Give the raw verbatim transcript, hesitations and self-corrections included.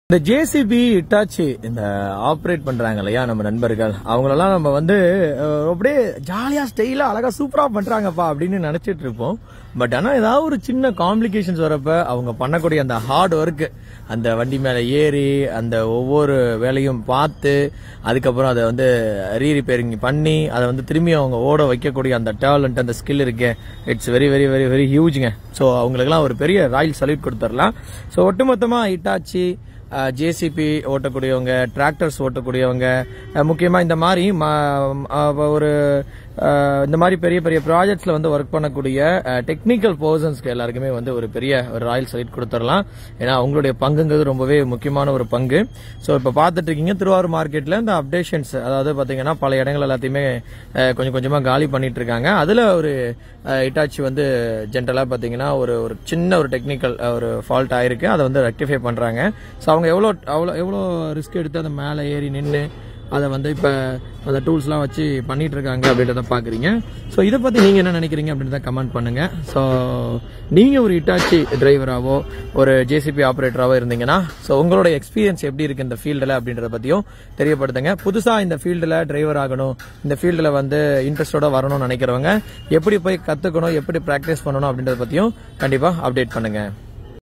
இந்த JCB Itachi இந்த operate பண்றாங்க இல்லையா நம்ம நண்பர்கள், அவங்களெல்லாம் நம்ம வந்து அப்படியே ஜாலியா ஸ்டைலா அழகா சூப்பரா பண்றாங்கப்பா அப்படின்னு நினைச்சிட்டு இருப்போம். பட் ஆனா ஏதாவது ஒரு சின்ன காம்ப்ளிகேஷன்ஸ் வரப்ப அவங்க பண்ணக்கூடிய அந்த ஹார்ட் ஒர்க், அந்த வண்டி மேல ஏறி அந்த ஒவ்வொரு வேலையும் பார்த்து அதுக்கப்புறம் அதை வந்து ரீ ரிப்பேரிங் பண்ணி அதை வந்து திரும்பி அவங்க ஓட வைக்கக்கூடிய அந்த டேலண்ட், அந்த ஸ்கில் இருக்கு, it's very very very very ஹியூஜ்ங்க. ஸோ அவங்களுக்குலாம் ஒரு பெரிய ராயல் சல்யூட் கொடுத்துடலாம். ஸோ ஒட்டுமொத்தமா இட்டாச்சி, ஜேசிபி ஓட்டக்கூடியவங்க, டிராக்டர்ஸ் ஓட்டக்கூடியவங்க, முக்கியமா இந்த மாதிரி ஒரு இந்த மாதிரி பெரிய பெரிய ப்ராஜெக்ட்ஸ்ல வந்து ஒர்க் பண்ணக்கூடிய டெக்னிக்கல் பர்சன்ஸ்க்கு எல்லாருக்குமே வந்து ஒரு பெரிய ஒரு ராயல் சல்யூட் கொடுத்துடலாம். ஏன்னா அவங்களுடைய பங்குங்கிறது ரொம்பவே முக்கியமான ஒரு பங்கு. ஸோ இப்போ பார்த்துட்டு இருக்கீங்க திருவாரூர் மார்க்கெட்ல இந்த அப்டேஷன்ஸ், அதாவது பாத்தீங்கன்னா பல இடங்கள் எல்லாத்தையுமே கொஞ்சம் கொஞ்சமா காலி பண்ணிட்டு இருக்காங்க. அதுல ஒரு இட்டாச்சி வந்து ஜென்ரலா பாத்தீங்கன்னா ஒரு ஒரு சின்ன ஒரு டெக்னிக்கல் ஒரு ஃபால்ட் ஆயிருக்கு, அதை வந்து ரெக்டிஃபை பண்றாங்க. ஸோ அவங்க எவ்வளோ அவ்வளோ எவ்வளோ ரிஸ்க் எடுத்து அந்த மேலே ஏறி நின்று அதை வந்து இப்போ அந்த டூல்ஸ்லாம் வச்சு பண்ணிட்டு இருக்காங்க அப்படின்றத பார்க்குறீங்க. ஸோ இதை பற்றி நீங்கள் என்ன நினைக்கிறீங்க அப்படின்றத கமெண்ட் பண்ணுங்க. ஸோ நீங்கள் ஒரு இட்டாச்சி டிரைவராகவோ ஒரு ஜேசிபி ஆப்ரேட்டராகவோ இருந்தீங்கன்னா ஸோ உங்களோட எக்ஸ்பீரியன்ஸ் எப்படி இருக்கு இந்த ஃபீல்டில் அப்படின்றத பற்றியும் தெரியப்படுத்துங்க. புதுசாக இந்த ஃபீல்டில் டிரைவர் ஆகணும், இந்த ஃபீல்டில் வந்து இன்ட்ரெஸ்டோட வரணும்னு நினைக்கிறவங்க எப்படி போய் கற்றுக்கணும், எப்படி ப்ராக்டிஸ் பண்ணணும் அப்படின்றத பற்றியும் கண்டிப்பாக அப்டேட் பண்ணுங்க.